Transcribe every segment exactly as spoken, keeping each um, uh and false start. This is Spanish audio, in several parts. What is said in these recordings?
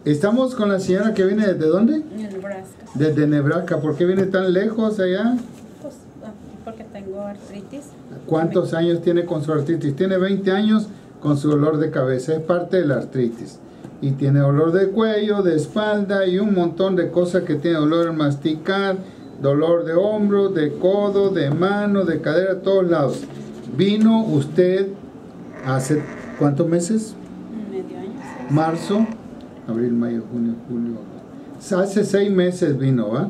Estamos con la señora que viene ¿desde dónde? Nebraska. Desde Nebraska. ¿Por qué viene tan lejos allá? Pues porque tengo artritis. ¿Cuántos Me... años tiene con su artritis? Tiene veinte años con su dolor de cabeza. Es parte de la artritis. Y tiene dolor de cuello, de espalda y un montón de cosas que tiene. Dolor al masticar, dolor de hombro, de codo, de mano, de cadera, todos lados. Vino usted hace ¿cuántos meses? Medio año. ¿Sí? Marzo, abril, mayo, junio, julio. Hace seis meses vino, ¿va? Uh-huh.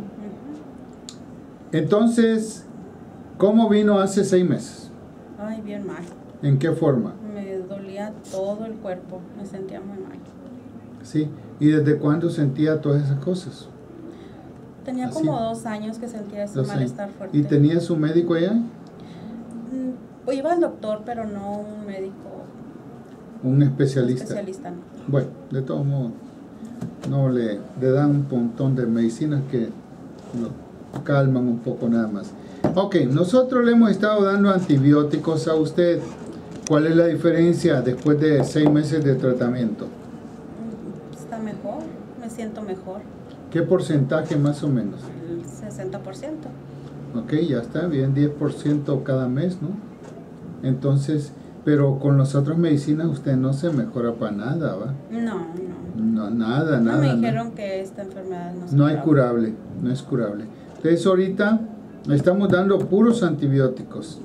Entonces, ¿cómo vino hace seis meses? Ay, bien mal. ¿En qué forma? Me dolía todo el cuerpo, me sentía muy mal. Sí, ¿y desde cuándo sentía todas esas cosas? Tenía Así. como dos años que sentía ese Dos malestar años. fuerte. ¿Y tenía su médico allá? Mm, iba al doctor, pero no un médico. Un especialista. Un especialista, no. Bueno, de todos modos, no le, le dan un montón de medicinas que lo calman un poco nada más. Ok, nosotros le hemos estado dando antibióticos a usted. ¿Cuál es la diferencia después de seis meses de tratamiento? Está mejor, me siento mejor. ¿Qué porcentaje más o menos? El sesenta por ciento. Ok, ya está bien, diez por ciento cada mes, ¿no? Entonces, pero con las otras medicinas usted no se mejora para nada, ¿va? No, no. No, nada, No nada. me dijeron nada. que esta enfermedad no se No hay curable, no es curable. Entonces ahorita estamos dando puros antibióticos.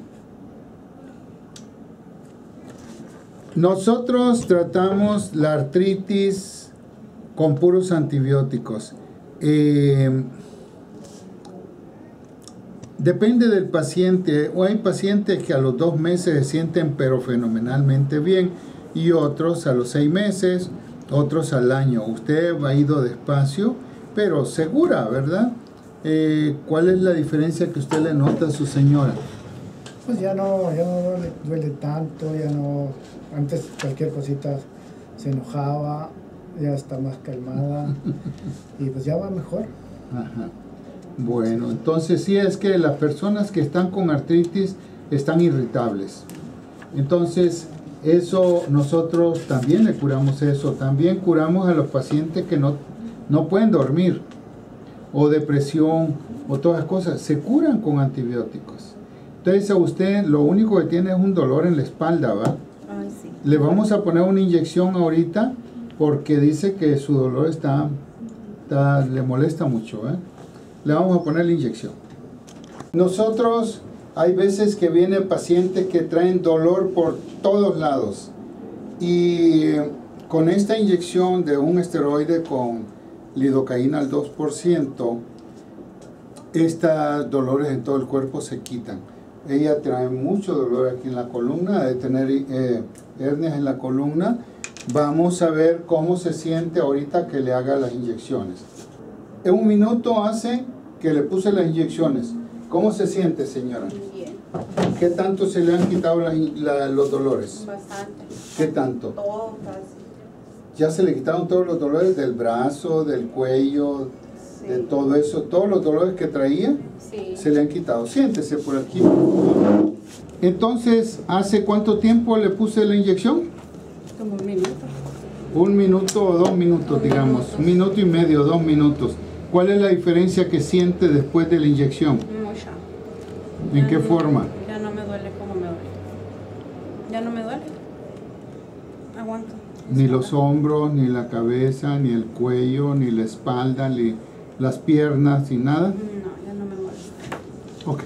Nosotros tratamos la artritis con puros antibióticos. Eh, depende del paciente. O hay pacientes que a los dos meses se sienten pero fenomenalmente bien y otros a los seis meses, otros al año. Usted ha ido despacio, pero segura, ¿verdad? Eh, ¿Cuál es la diferencia que usted le nota a su señora? Pues ya no, ya no duele, duele tanto, ya no, antes cualquier cosita se enojaba, ya está más calmada y pues ya va mejor. Ajá. Bueno, entonces sí es que las personas que están con artritis están irritables. Entonces, eso nosotros también le curamos eso. También curamos a los pacientes que no, no pueden dormir, o depresión, o todas las cosas. Se curan con antibióticos. Entonces a usted lo único que tiene es un dolor en la espalda, ¿va? Ay, sí. Le vamos a poner una inyección ahorita porque dice que su dolor está, está le molesta mucho, ¿eh? Le vamos a poner la inyección. Nosotros hay veces que vienen pacientes que traen dolor por todos lados y con esta inyección de un esteroide con lidocaína al dos por ciento, estos dolores en todo el cuerpo se quitan. Ella trae mucho dolor aquí en la columna, de tener eh, hernias en la columna. Vamos a ver cómo se siente ahorita que le haga las inyecciones. En un minuto hace que le puse las inyecciones. ¿Cómo se siente, señora? Bien. ¿Qué tanto se le han quitado la, la, los dolores? Bastante. ¿Qué tanto? Todo casi. Ya se le quitaron todos los dolores del brazo, del cuello, Sí. de todo eso. Todos los dolores que traía Sí. se le han quitado. Siéntese por aquí. Entonces, ¿hace cuánto tiempo le puse la inyección? Como un minuto. Un minuto o dos minutos, Un digamos. minuto. Un minuto y medio, dos minutos. ¿Cuál es la diferencia que siente después de la inyección? Mucha. ¿En Ya qué no- forma? Ya no me duele como me duele. Ya no me duele. Aguanto. Ni los hombros, ni la cabeza, ni el cuello, ni la espalda, ni las piernas, ni nada. No, ya no me molesta. Ok.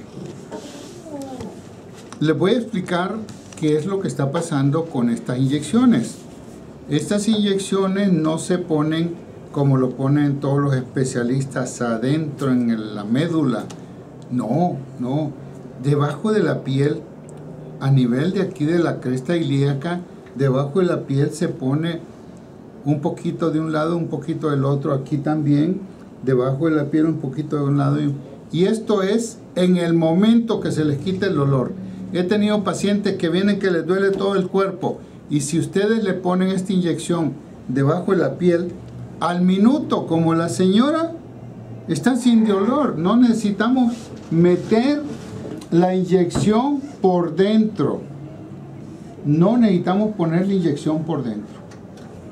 Les voy a explicar qué es lo que está pasando con estas inyecciones. Estas inyecciones no se ponen como lo ponen todos los especialistas adentro en la médula. No, no. Debajo de la piel, a nivel de aquí de la cresta ilíaca, debajo de la piel se pone un poquito de un lado, un poquito del otro. Aquí también, debajo de la piel, un poquito de un lado. Y, y esto es en el momento que se les quita el dolor. He tenido pacientes que vienen que les duele todo el cuerpo. Y si ustedes le ponen esta inyección debajo de la piel, al minuto, como la señora, están sin dolor. No necesitamos meter la inyección por dentro. No necesitamos poner la inyección por dentro.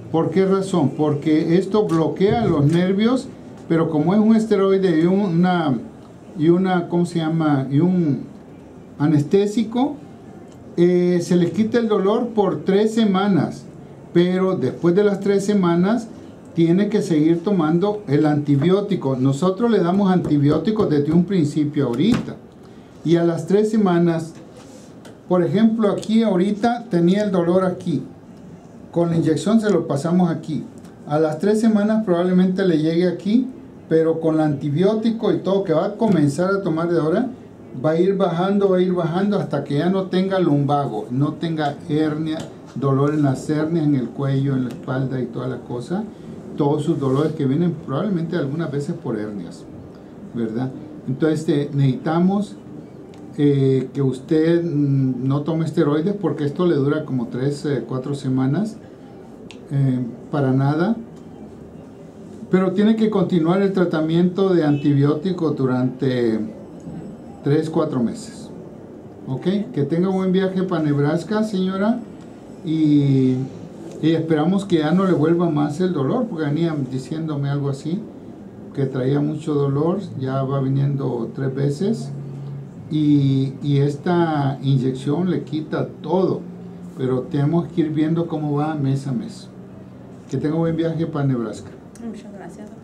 ¿Por qué razón? Porque esto bloquea los nervios, pero como es un esteroide y una, y una ¿cómo se llama? Y un anestésico, eh, se les quita el dolor por tres semanas, pero después de las tres semanas tiene que seguir tomando el antibiótico. Nosotros le damos antibióticos desde un principio ahorita, y a las tres semanas, por ejemplo, aquí ahorita tenía el dolor aquí, con la inyección se lo pasamos aquí, a las tres semanas probablemente le llegue aquí, pero con el antibiótico y todo que va a comenzar a tomar de ahora, va a ir bajando, va a ir bajando hasta que ya no tenga lumbago, no tenga hernia, dolor en las hernias, en el cuello, en la espalda y toda la cosa, todos sus dolores que vienen probablemente algunas veces por hernias, ¿verdad? Entonces eh, necesitamos eh, que usted mm, no tome esteroides, porque esto le dura como tres, cuatro semanas, eh, para nada, pero tiene que continuar el tratamiento de antibiótico durante tres, cuatro meses. Ok, que tenga un buen viaje para Nebraska, señora, y, y esperamos que ya no le vuelva más el dolor, porque venía diciéndome algo así, que traía mucho dolor, ya va viniendo tres veces, y, y esta inyección le quita todo, pero tenemos que ir viendo cómo va mes a mes. Que tenga un buen viaje para Nebraska. Muchas gracias.